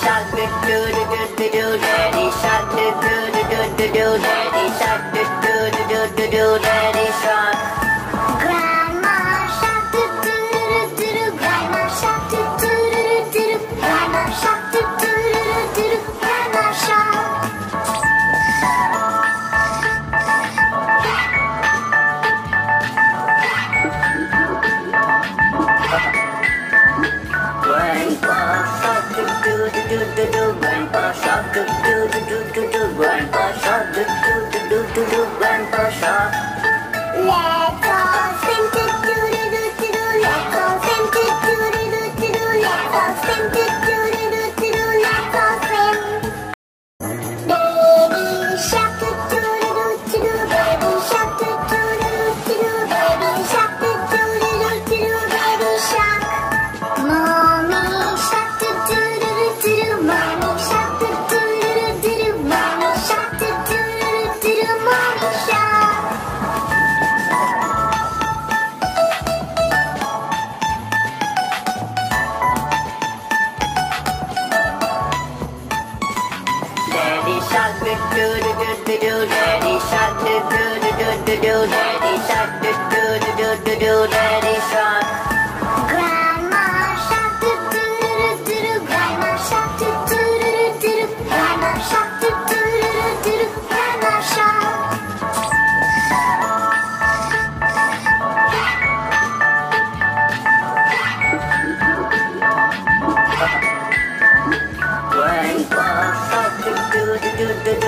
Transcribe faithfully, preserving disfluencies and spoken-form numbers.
shark do do do do do, Daddy shark do do do do do, Daddy shark do do do do do, Daddy shark. Grandma shark do do do do do, Grandma shark do do do do do, Grandma shark do do do do do, Grandma shark. Grandpa shark do do do do do do, Grandpa shark do do do do do do, Grandpa shark. Let's all swim do do do do do, let's all swim do do do do do, let's all swim do do do do do, let's all swim. Baby shark do do do do do, baby shark do do do do, baby shark do do do do, baby shark. Mommy shark do do do do, mommy shark do do do do, mommy shark do do do do, mommy shark. Daddy shark do do do do do, Daddy shark do do do do do, Daddy shark do do do do do, Daddy shark. Grandma shark do do do do, Grandma shark do do do do, Grandma shark do do do do, Grandma shark. Grandpa shark do do do do do,